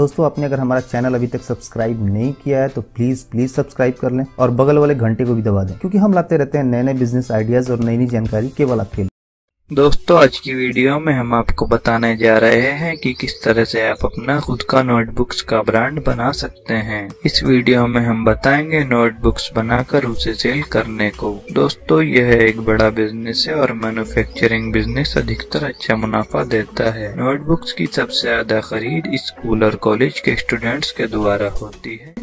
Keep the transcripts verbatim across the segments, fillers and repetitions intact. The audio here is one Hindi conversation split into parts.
दोस्तों आपने अगर हमारा चैनल अभी तक सब्सक्राइब नहीं किया है तो प्लीज प्लीज सब्सक्राइब कर लें और बगल वाले घंटे को भी दबा दें, क्योंकि हम लाते रहते हैं नए नए बिजनेस आइडियाज और नई नई जानकारी केवल आपके लिए। दोस्तों आज की वीडियो में हम आपको बताने जा रहे हैं कि किस तरह से आप अपना खुद का नोटबुक्स का ब्रांड बना सकते हैं। इस वीडियो में हम बताएंगे नोटबुक्स बनाकर उसे सेल करने को। दोस्तों यह एक बड़ा बिजनेस है और मैन्युफैक्चरिंग बिजनेस अधिकतर अच्छा मुनाफा देता है। नोटबुक्स की सबसे ज्यादा खरीद स्कूल और कॉलेज के स्टूडेंट्स के द्वारा होती है।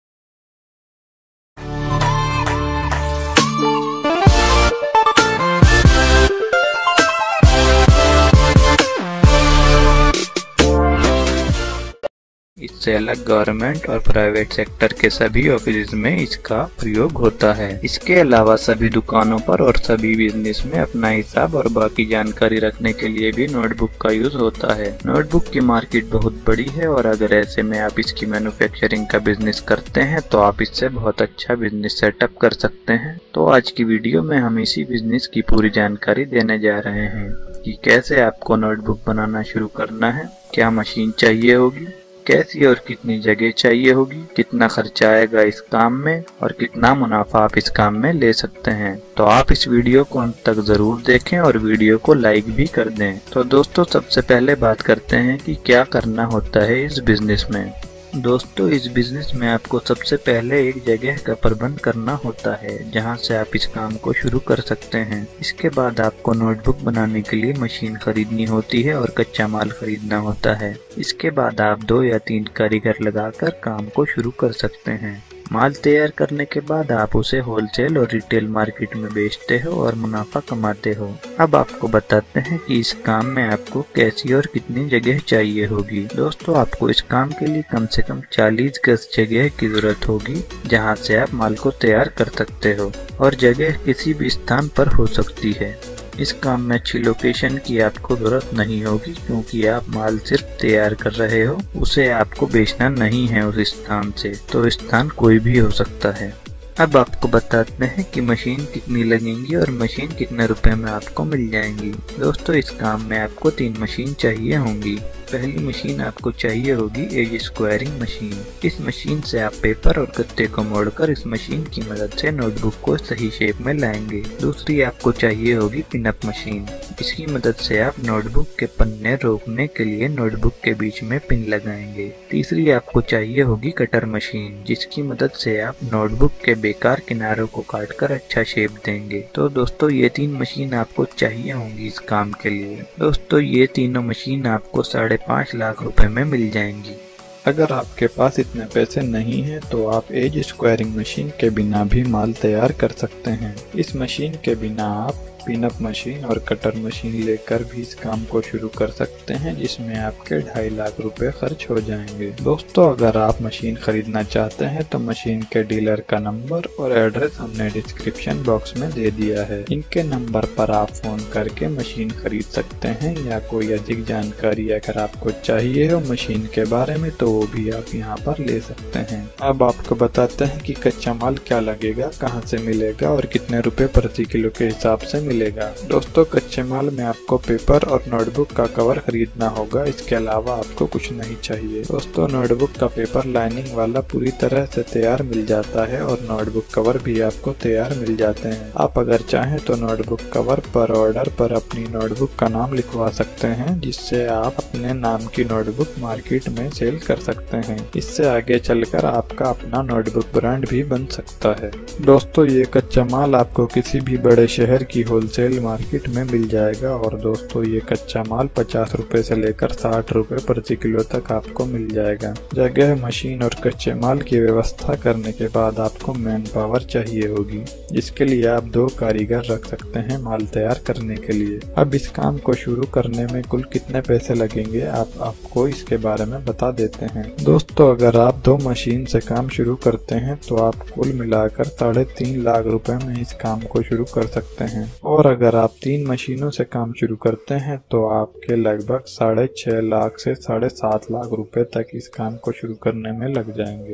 इससे अलग गवर्नमेंट और प्राइवेट सेक्टर के सभी ऑफिस में इसका प्रयोग होता है। इसके अलावा सभी दुकानों पर और सभी बिजनेस में अपना हिसाब और बाकी जानकारी रखने के लिए भी नोटबुक का यूज होता है। नोटबुक की मार्केट बहुत बड़ी है और अगर ऐसे में आप इसकी मैन्युफैक्चरिंग का बिजनेस करते हैं तो आप इससे बहुत अच्छा बिजनेस सेटअप कर सकते हैं। तो आज की वीडियो में हम इसी बिजनेस की पूरी जानकारी देने जा रहे हैं कि कैसे आपको नोटबुक बनाना शुरू करना है, क्या मशीन चाहिए होगी, कैसी और कितनी जगह चाहिए होगी, कितना खर्चा आएगा इस काम में और कितना मुनाफा आप इस काम में ले सकते हैं। तो आप इस वीडियो को अंत तक जरूर देखें और वीडियो को लाइक भी कर दें। तो दोस्तों सबसे पहले बात करते हैं कि क्या करना होता है इस बिजनेस में। दोस्तों इस बिजनेस में आपको सबसे पहले एक जगह का प्रबंध करना होता है जहां से आप इस काम को शुरू कर सकते हैं। इसके बाद आपको नोटबुक बनाने के लिए मशीन खरीदनी होती है और कच्चा माल खरीदना होता है। इसके बाद आप दो या तीन कारीगर लगाकर काम को शुरू कर सकते हैं। माल तैयार करने के बाद आप उसे होलसेल और रिटेल मार्केट में बेचते हो और मुनाफा कमाते हो। अब आपको बताते हैं कि इस काम में आपको कैसी और कितनी जगह चाहिए होगी। दोस्तों आपको इस काम के लिए कम से कम चालीस गज जगह की जरूरत होगी जहां से आप माल को तैयार कर सकते हो और जगह किसी भी स्थान पर हो सकती है। इस काम में अच्छी लोकेशन की आपको जरूरत नहीं होगी क्योंकि आप माल सिर्फ तैयार कर रहे हो, उसे आपको बेचना नहीं है उस स्थान से, तो स्थान कोई भी हो सकता है। अब आपको बताते हैं कि मशीन कितनी लगेंगी और मशीन कितने रुपए में आपको मिल जाएंगी। दोस्तों इस काम में आपको तीन मशीन चाहिए होंगी। पहली मशीन आपको चाहिए होगी एज स्क्वायरिंग मशीन। इस मशीन से आप पेपर और गत्ते को मोड़कर इस मशीन की मदद से नोटबुक को सही शेप में लाएंगे। दूसरी आपको चाहिए होगी पिनअप मशीन। इसकी मदद से आप नोटबुक के पन्ने रोकने के लिए नोटबुक के बीच में पिन लगाएंगे। तीसरी आपको चाहिए होगी कटर मशीन, जिसकी मदद से आप नोटबुक के बेकार किनारों को काटकर अच्छा शेप देंगे। तो दोस्तों ये तीन मशीन आपको चाहिए होंगी इस काम के लिए। दोस्तों ये तीनों मशीन आपको साढ़े पाँच लाख रुपए में मिल जाएंगी। अगर आपके पास इतने पैसे नहीं हैं तो आप एज स्क्वायरिंग मशीन के बिना भी माल तैयार कर सकते हैं। इस मशीन के बिना आप पिनअप मशीन और कटर मशीन लेकर भी इस काम को शुरू कर सकते हैं, जिसमें आपके ढाई लाख रुपए खर्च हो जाएंगे। दोस्तों अगर आप मशीन खरीदना चाहते हैं तो मशीन के डीलर का नंबर और एड्रेस हमने डिस्क्रिप्शन बॉक्स में दे दिया है। इनके नंबर पर आप फोन करके मशीन खरीद सकते हैं या कोई अधिक जानकारी अगर आपको चाहिए हो मशीन के बारे में तो वो भी आप यहाँ पर ले सकते हैं। अब आपको बताते हैं कि कच्चा माल क्या लगेगा, कहाँ से मिलेगा और कितने रुपए प्रति किलो के हिसाब से मिलेगा। दोस्तों कच्चे माल में आपको पेपर और नोटबुक का कवर खरीदना होगा, इसके अलावा आपको कुछ नहीं चाहिए। दोस्तों नोटबुक का पेपर लाइनिंग वाला पूरी तरह से तैयार मिल जाता है और नोटबुक कवर भी आपको तैयार मिल जाते हैं। आप अगर चाहें तो नोटबुक कवर पर ऑर्डर पर अपनी नोटबुक का नाम लिखवा सकते हैं, जिससे आप अपने नाम की नोटबुक मार्केट में सेल कर सकते हैं। इससे आगे चलकर आपका अपना नोटबुक ब्रांड भी बन सकता है। दोस्तों ये कच्चा माल आपको किसी भी बड़े शहर की होलसेल मार्केट में मिल जाएगा और दोस्तों ये कच्चा माल पचास रुपए से लेकर साठ रुपए प्रति किलो तक आपको मिल जाएगा। जगह, मशीन और कच्चे माल की व्यवस्था करने के बाद आपको मैन पावर चाहिए होगी, जिसके लिए आप दो कारीगर रख सकते हैं माल तैयार करने के लिए। अब इस काम को शुरू करने में कुल कितने पैसे लगेंगे आप आपको इसके बारे में बता देते हैं। दोस्तों अगर आप दो मशीन से काम शुरू करते हैं तो आप कुल मिलाकर साढ़े तीन लाख रुपए में इस काम को शुरू कर सकते हैं और अगर आप तीन मशीनों से काम शुरू करते हैं तो आपके लगभग साढ़े छह लाख से साढ़े सात लाख रुपए तक इस काम को शुरू करने में लग जाएंगे।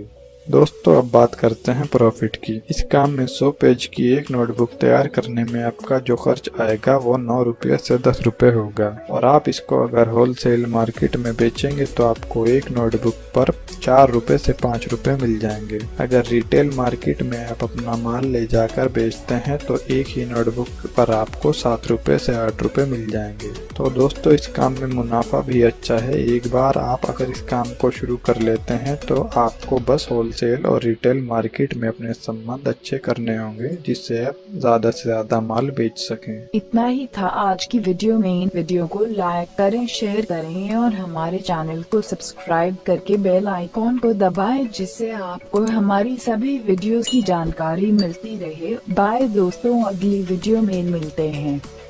दोस्तों अब बात करते हैं प्रॉफिट की। इस काम में सौ पेज की एक नोटबुक तैयार करने में आपका जो खर्च आएगा वो नौ रुपये से दस रुपये होगा, और आप इसको अगर होलसेल मार्केट में बेचेंगे तो आपको एक नोटबुक पर चार रुपए से पाँच रुपए मिल जाएंगे। अगर रिटेल मार्केट में आप अपना माल ले जाकर बेचते हैं तो एक ही नोटबुक पर आपको सात रुपए से आठ रुपए मिल जाएंगे। तो दोस्तों इस काम में मुनाफा भी अच्छा है। एक बार आप अगर इस काम को शुरू कर लेते हैं तो आपको बस होलसेल और रिटेल मार्केट में अपने संबंध अच्छे करने होंगे, जिससे आप ज्यादा से ज्यादा माल बेच सकें। इतना ही था आज की वीडियो में। इन वीडियो को लाइक करें, शेयर करें और हमारे चैनल को सब्सक्राइब करके बेल आइकॉन को दबाएं, जिससे आपको हमारी सभी वीडियोस की जानकारी मिलती रहे। बाय दोस्तों, अगली वीडियो में मिलते हैं।